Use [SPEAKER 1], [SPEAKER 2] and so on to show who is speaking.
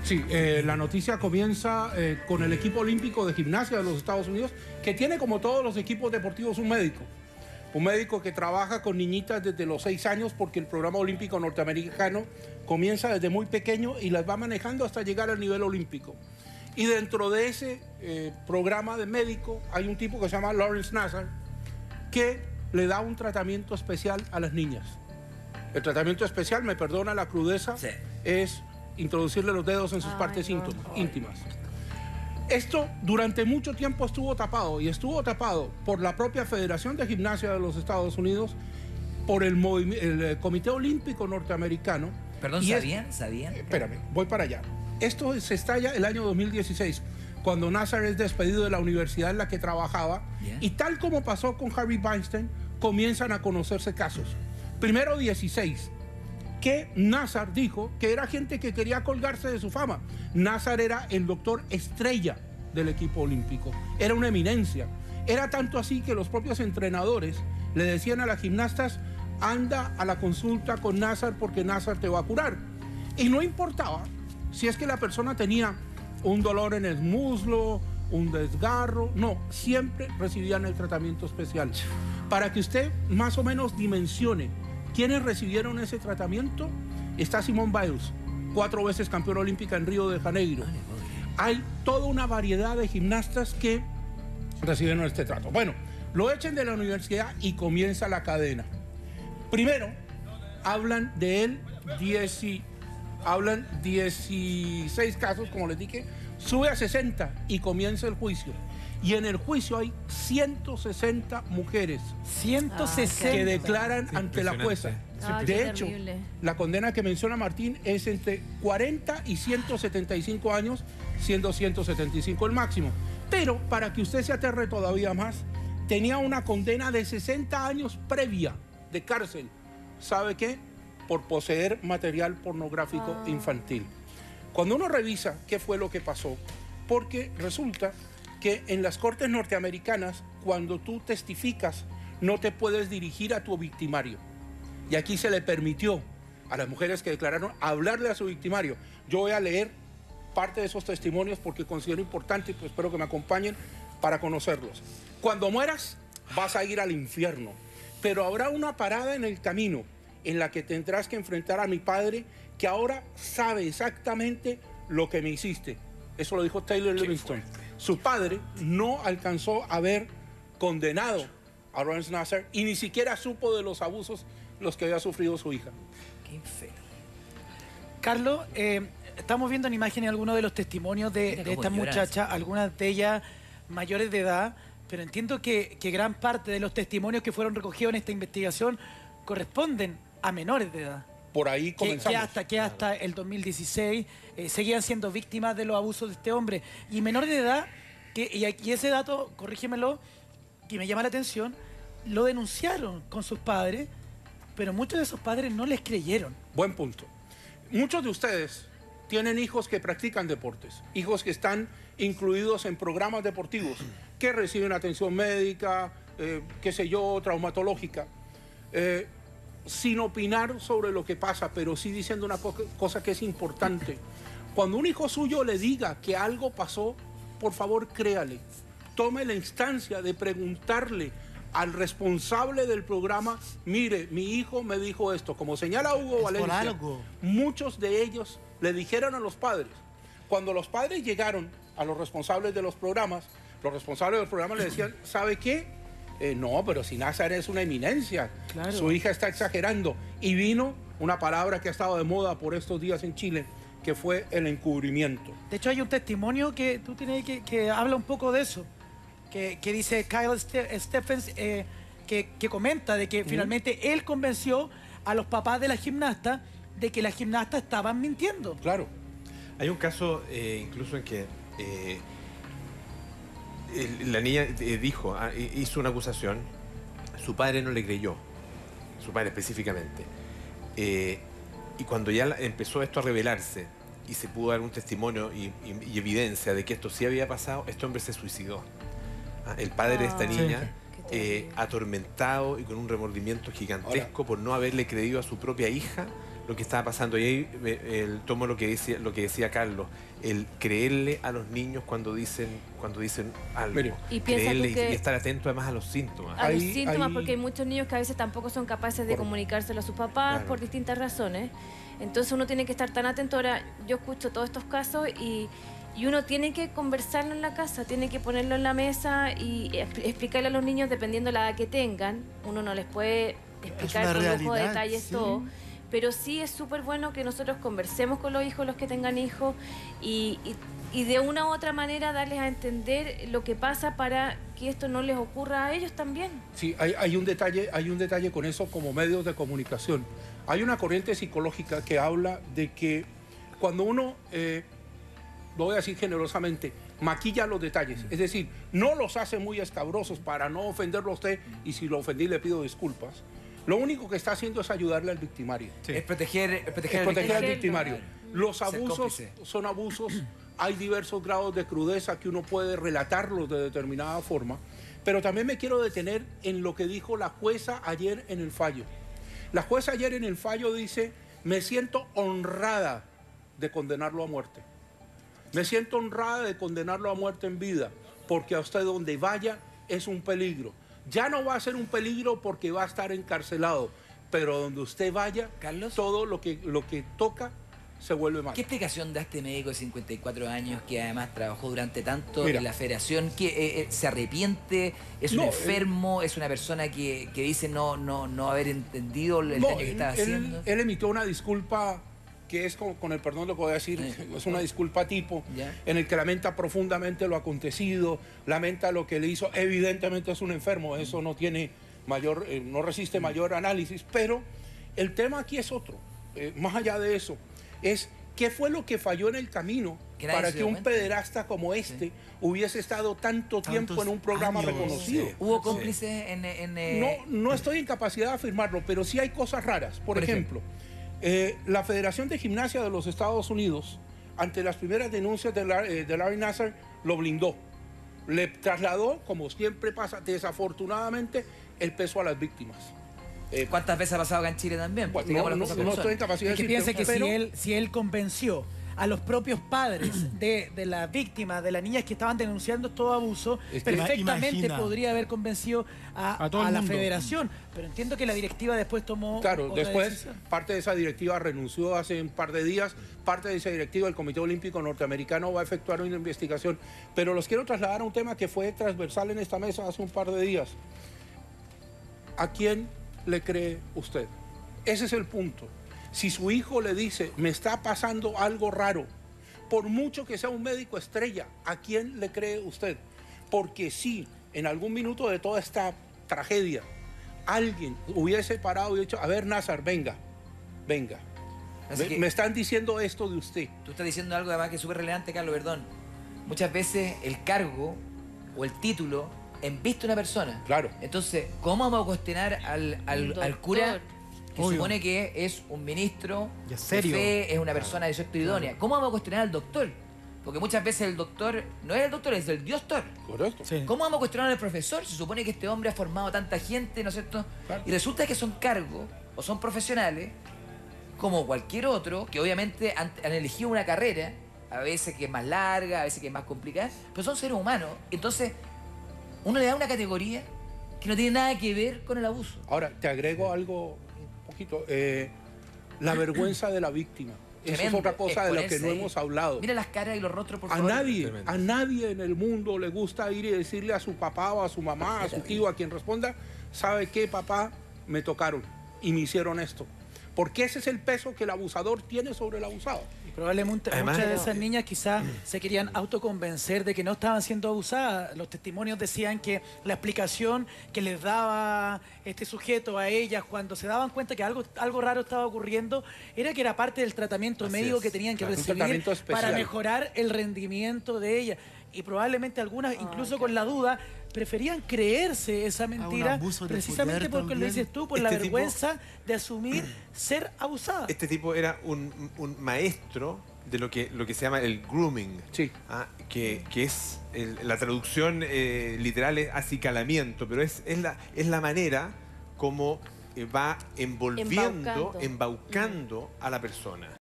[SPEAKER 1] Sí, la noticia comienza con el equipo olímpico de gimnasia de los Estados Unidos, que tiene, como todos los equipos deportivos, un médico. Un médico que trabaja con niñitas desde los 6 años, porque el programa olímpico norteamericano comienza desde muy pequeño y las va manejando hasta llegar al nivel olímpico. Y dentro de ese programa de médico hay un tipo que se llama Lawrence Nassar, que le da un tratamiento especial a las niñas. El tratamiento especial, me perdona la crudeza, sí, es introducirle los dedos en sus partes íntimas. Esto durante mucho tiempo estuvo tapado, y estuvo tapado por la propia Federación de Gimnasia de los Estados Unidos, por el Comité Olímpico Norteamericano.
[SPEAKER 2] Perdón, ¿sabían?
[SPEAKER 1] Espérame, voy para allá. Esto se estalla el año 2016, cuando Nassar es despedido de la universidad en la que trabajaba, y tal como pasó con Harvey Weinstein, comienzan a conocerse casos. Primero 16, que Nassar dijo que era gente que quería colgarse de su fama. Nassar era el doctor estrella del equipo olímpico, era una eminencia. Era tanto así que los propios entrenadores le decían a las gimnastas: anda a la consulta con Nassar porque Nassar te va a curar. Y no importaba si es que la persona tenía un dolor en el muslo, un desgarro, no, siempre recibían el tratamiento especial. Para que usted más o menos dimensione quiénes recibieron ese tratamiento, está Simone Biles, 4 veces campeona olímpica en Río de Janeiro. Hay toda una variedad de gimnastas que recibieron este trato. Bueno, lo echan de la universidad y comienza la cadena. Primero, hablan de él 16 casos, como les dije, sube a 60 y comienza el juicio. Y en el juicio hay 160 mujeres 160 que declaran ante la jueza. De hecho, la condena que menciona Martín es entre 40 y 175 años, siendo 175 el máximo. Pero, para que usted se aterre todavía más, tenía una condena de 60 años previa de cárcel. ¿Sabe qué? Por poseer material pornográfico infantil. Cuando uno revisa qué fue lo que pasó, porque resulta que en las cortes norteamericanas, cuando tú testificas, no te puedes dirigir a tu victimario. Y aquí se le permitió a las mujeres que declararon hablarle a su victimario. Yo voy a leer parte de esos testimonios porque considero importante, y pues espero que me acompañen para conocerlos. Cuando mueras, vas a ir al infierno, pero habrá una parada en el camino en la que tendrás que enfrentar a mi padre, que ahora sabe exactamente lo que me hiciste. Eso lo dijo Taylor Livingston. Su padre no alcanzó a ver condenado a Lawrence Nassar y ni siquiera supo de los abusos los que había sufrido su hija.
[SPEAKER 2] Qué feo.
[SPEAKER 3] Carlos, estamos viendo en imágenes algunos de los testimonios de estas muchachas, algunas de ellas mayores de edad, pero entiendo que gran parte de los testimonios que fueron recogidos en esta investigación corresponden a menores de edad.
[SPEAKER 1] Por ahí comenzamos.
[SPEAKER 3] Que hasta el 2016 seguían siendo víctimas de los abusos de este hombre. Y menores de edad, y ese dato, corrígemelo, que me llama la atención, lo denunciaron con sus padres, pero muchos de esos padres no les creyeron.
[SPEAKER 1] Buen punto. Muchos de ustedes tienen hijos que practican deportes, hijos que están incluidos en programas deportivos, que reciben atención médica, qué sé yo, traumatológica. Sin opinar sobre lo que pasa, pero sí diciendo una cosa que es importante. Cuando un hijo suyo le diga que algo pasó, por favor créale. Tome la instancia de preguntarle al responsable del programa: mire, mi hijo me dijo esto. Como señala Hugo Valencia, muchos de ellos le dijeron a los padres. Cuando los padres llegaron a los responsables de los programas le decían: ¿sabe qué? No, pero si Nassar es una eminencia, claro, su hija está exagerando. Y vino una palabra que ha estado de moda por estos días en Chile, que fue el encubrimiento.
[SPEAKER 3] De hecho, hay un testimonio que tú tienes que habla un poco de eso, que dice Kyle Stephens, que comenta de que finalmente él convenció a los papás de la gimnasta de que las gimnastas estaban mintiendo.
[SPEAKER 1] Claro.
[SPEAKER 4] Hay un caso incluso en que la niña hizo una acusación, su padre no le creyó, su padre específicamente. Y cuando ya empezó esto a revelarse y se pudo dar un testimonio y evidencia de que esto sí había pasado, este hombre se suicidó. El padre de esta niña, atormentado y con un remordimiento gigantesco por no haberle creído a su propia hija lo que estaba pasando. Y ahí tomo lo que decía Carlos, el creerle a los niños cuando dicen algo.
[SPEAKER 5] Mire, y
[SPEAKER 4] creerle y estar atento además a los síntomas.
[SPEAKER 5] A los síntomas, porque hay muchos niños que a veces tampoco son capaces de comunicárselo a sus papás,
[SPEAKER 4] claro,
[SPEAKER 5] por distintas razones. Entonces uno tiene que estar tan atento. Ahora, yo escucho todos estos casos y uno tiene que conversarlo en la casa, tiene que ponerlo en la mesa y explicarle a los niños, dependiendo de la edad que tengan. Uno no les puede explicar con lujo de detalles todo, pero sí es súper bueno que nosotros conversemos con los hijos, los que tengan hijos, y de una u otra manera darles a entender lo que pasa para que esto no les ocurra a ellos también.
[SPEAKER 1] Sí, hay un detalle con eso como medios de comunicación. Hay una corriente psicológica que habla de que cuando uno, lo voy a decir generosamente, maquilla los detalles, es decir, no los hace muy escabrosos para no ofenderlo a usted, y si lo ofendí le pido disculpas. Lo único que está haciendo es ayudarle al victimario.
[SPEAKER 2] Sí. Es proteger
[SPEAKER 1] al victimario. Los abusos son abusos, hay diversos grados de crudeza que uno puede relatarlos de determinada forma, pero también me quiero detener en lo que dijo la jueza ayer en el fallo. La jueza ayer en el fallo dice, me siento honrada de condenarlo a muerte. Me siento honrada de condenarlo a muerte en vida, porque a usted donde vaya es un peligro. Ya no va a ser un peligro porque va a estar encarcelado, pero donde usted vaya,
[SPEAKER 2] Carlos,
[SPEAKER 1] todo lo que toca se vuelve mal.
[SPEAKER 2] ¿Qué explicación da este médico de 54 años que además trabajó durante tanto en la federación, que se arrepiente, es un enfermo, es una persona que dice no haber entendido el daño que estaba haciendo?
[SPEAKER 1] Él emitió una disculpa que es, con el perdón lo que voy a decir, es una disculpa tipo, en el que lamenta profundamente lo acontecido, lamenta lo que le hizo. Evidentemente es un enfermo, eso no tiene mayor, no resiste mayor análisis, pero el tema aquí es otro, más allá de eso, es qué fue lo que falló en el camino para que un pederasta como este hubiese estado tanto tiempo en un programa reconocido.
[SPEAKER 2] ¿Hubo cómplices
[SPEAKER 1] No estoy en capacidad de afirmarlo, pero sí hay cosas raras. Por ejemplo, la Federación de Gimnasia de los Estados Unidos, ante las primeras denuncias de Larry Nassar, lo blindó. Le trasladó, como siempre pasa, desafortunadamente, el peso a las víctimas.
[SPEAKER 2] ¿Cuántas veces ha pasado acá en Chile también?
[SPEAKER 1] No estoy en capacidad de decirlo.
[SPEAKER 3] Piensa que si él convenció a los propios padres de las víctimas, de las niñas que estaban denunciando todo abuso, perfectamente podría haber convencido a la federación. Pero entiendo que la directiva después tomó
[SPEAKER 1] otra después
[SPEAKER 3] decisión.
[SPEAKER 1] Parte de esa directiva renunció hace un par de días, parte de esa directiva el Comité Olímpico Norteamericano va a efectuar una investigación. Pero los quiero trasladar a un tema que fue transversal en esta mesa hace un par de días. ¿A quién le cree usted? Ese es el punto. Si su hijo le dice, me está pasando algo raro, por mucho que sea un médico estrella, ¿a quién le cree usted? Porque si en algún minuto de toda esta tragedia alguien hubiese parado y dicho, a ver, Nassar, venga. Me están diciendo esto de usted.
[SPEAKER 2] Tú estás diciendo algo además que es súper relevante, Carlos, perdón. Muchas veces el cargo o el título embiste a una persona.
[SPEAKER 1] Claro.
[SPEAKER 2] Entonces, ¿cómo vamos a cuestionar al cura que supone que es un ministro de fe, es una persona de cierto idónea? ¿Cómo vamos a cuestionar al doctor? Porque muchas veces el doctor no es el doctor, es el diostor.
[SPEAKER 1] Correcto.
[SPEAKER 2] Sí. ¿Cómo vamos a cuestionar al profesor? Se supone que este hombre ha formado tanta gente, ¿no es cierto? Claro. Y resulta que son cargos o son profesionales como cualquier otro, que obviamente han elegido una carrera, a veces que es más larga, a veces que es más complicada, pero son seres humanos. Entonces, uno le da una categoría que no tiene nada que ver con el abuso.
[SPEAKER 1] Ahora, te agrego algo un poquito. La vergüenza de la víctima. Eso es otra cosa de la que no hemos hablado.
[SPEAKER 2] Mira las caras y los rostros, por favor.
[SPEAKER 1] A nadie en el mundo le gusta ir y decirle a su papá o a su mamá, a su tío, a quien responda, ¿sabe qué, papá? Me tocaron y me hicieron esto. Porque ese es el peso que el abusador tiene sobre el abusado.
[SPEAKER 3] Y probablemente muchas de esas niñas quizás se querían autoconvencer de que no estaban siendo abusadas. Los testimonios decían que la explicación que les daba este sujeto a ellas cuando se daban cuenta que algo raro estaba ocurriendo era que era parte del tratamiento médico que tenían que recibir para mejorar el rendimiento de ellas. Y probablemente algunas, incluso con la duda, preferían creerse esa mentira precisamente porque lo dices tú, por la vergüenza de asumir ser abusada.
[SPEAKER 4] Este tipo era un maestro de lo que se llama el grooming, que es la traducción literal es acicalamiento, pero es la manera como va envolviendo, embaucando a la persona.